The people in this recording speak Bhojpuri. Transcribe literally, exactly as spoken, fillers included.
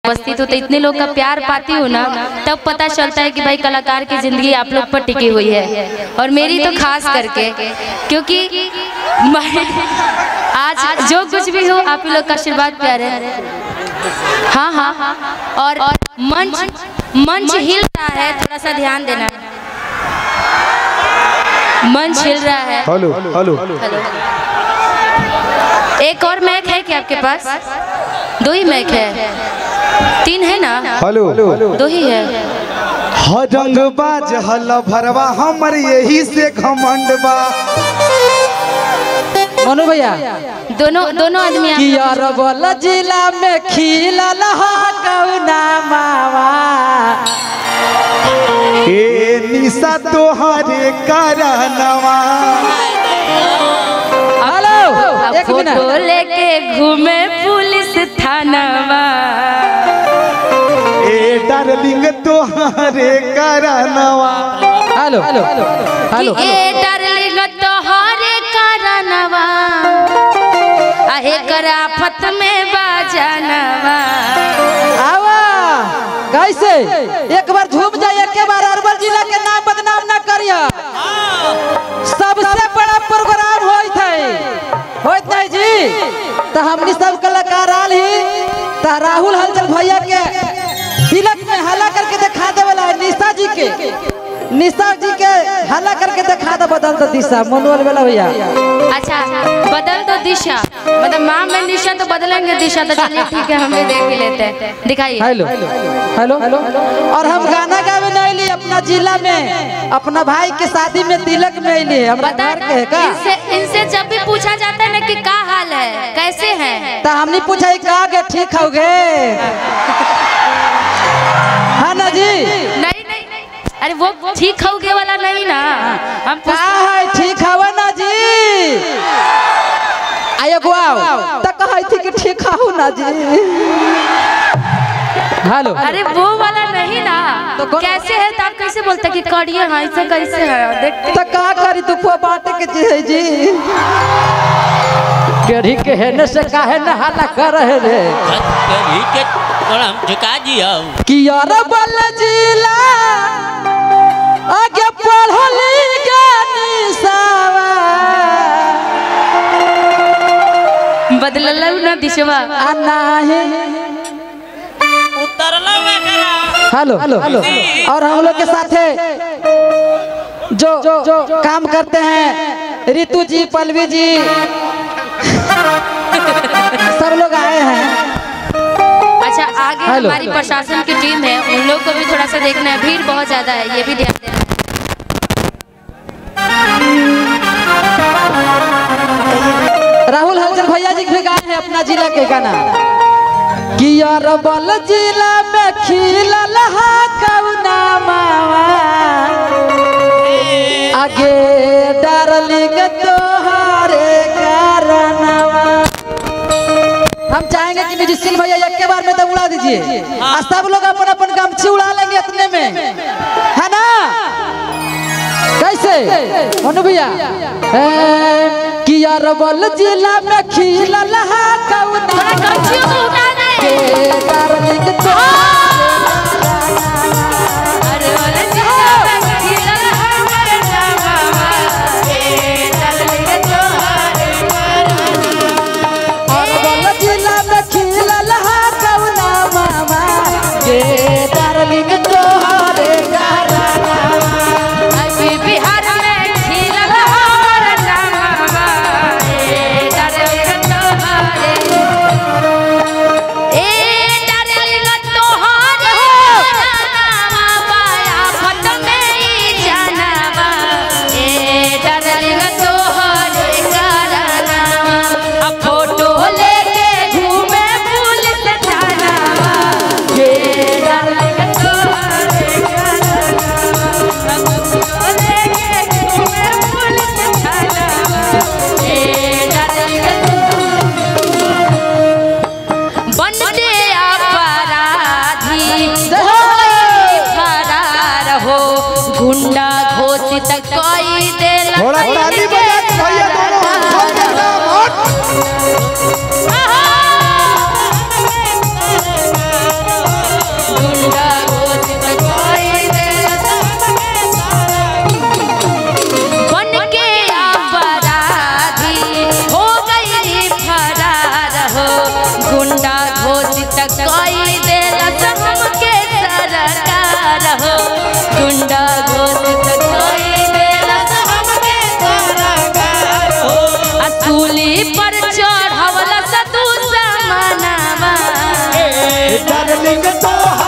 उपस्थित हो तो इतने लोग का प्यार पाती हूँ ना, तब पता चलता है कि भाई कलाकार की जिंदगी आप लोग पर टिकी हुई है, और मेरी तो खास करके, क्योंकि आज जो कुछ भी हो आप लोग का आशीर्वाद प्यार है। हाँ हाँ, और मंच मंच हिल रहा है, थोड़ा सा ध्यान देना। मंच हिल रहा है। हेलो हेलो हेलो, एक और मैक है क्या आपके पास? दो ही मैक है, तीन है ना? हेलो दो ही है। हजंग बाज हल भरवा हमर यही से घमंड बा। मनु भैया दोनों दोनों आदमी यार बोला जिला में खिला कौना मावा ए निशा तोहरे करनवा। हेलो, एक फोटो लेके घूमे पुलिस थानावा। ए डार्लिंग तोहरे करनवा। हेलो हेलो हेलो, ए डार्लिंग तोहरे करनवा, आहे कराफत में बाजनवा। आवा कैसे एक बार झूम जाए, एक बार अरवल जिला के नाम बदनाम न करिया। सबसे बड़ा प्रोग्राम होइत है, होइत नहीं जी, तो हमनी सब कलाकार आल ही तो राहुल हलचल भैया के तिलक में हला करके दिखा दे वाला है। निशा जी के निशा जी के हला करके दिखा दे, बदल दो दिशा मनोहर वाला भैया। अच्छा, बदल दो दिशा, मतलब माँ में निशा तो बदलेंगे दिशा, तो चलिए ठीक है, हम भी देख ही लेते हैं, दिखाइए। हेलो हेलो हेलो, और हम गाना गावे नहीं लिए अपना जिला में, अपना भाई के शादी में तिलक में लिए। हम बता इनसे इनसे जब भी पूछा जाता है ना कि क्या हाल है, कैसे हैं, तो हमने पूछा कहा के ठीक हो गए, हाँ ना जी? नहीं नहीं नहीं, अरे वो ठीक हो गए वाला नहीं ना, हम कहा है ठीक हवा ना जी? आयो गुआओ तो कहा थी कि ठीक हो ना जी। हेलो, अरे वो वाला नहीं ना, तो कैसे है तो आप कैसे बोलते कि करिए, हाँ ऐसे कैसे है, देखते तो का करी तू को बात के जी जी केड़ी के है न से काहे न हाला कर रहे रे केड़ी के तोरा हम झुका दियो कि यार बल जिला आगे पढ़ली ज्ञानी सावा बदलल ना दिशवा अनाहे उतरला में करा। हेलो हेलो, और हम लोग के साथ है जो जो काम करते हैं रितु जी, पल्लवी जी, सब लोग आए हैं। अच्छा, आगे हमारी प्रशासन की टीम है, उन लोग को भी थोड़ा सा देखना है, भीड़ बहुत ज्यादा है, ये भी ध्यान देना। राहुल हलचल भैया जी भी गाए हैं अपना जिला के गाना कि यार बल जिला में खिलल हा कौना मावा आगे डार्लिंग तोहरे कारणवा। हम चाहेंगे कि म्यूजिशियन भैया एक के बार में तो उड़ा दीजिए, और सब लोग अपन अपन गमछी उड़ा लेंगे इतने में, है ना? कैसे मनु भैया कि यार बल जिला में खिलल हा कौना के डार्लिंग तोहरे कोई देला हमके सरकार हो गुंडा घोषित कोई देला हमके सरकार हो असूली पर चढ़ावला सतू समानावा डार्लिंग तो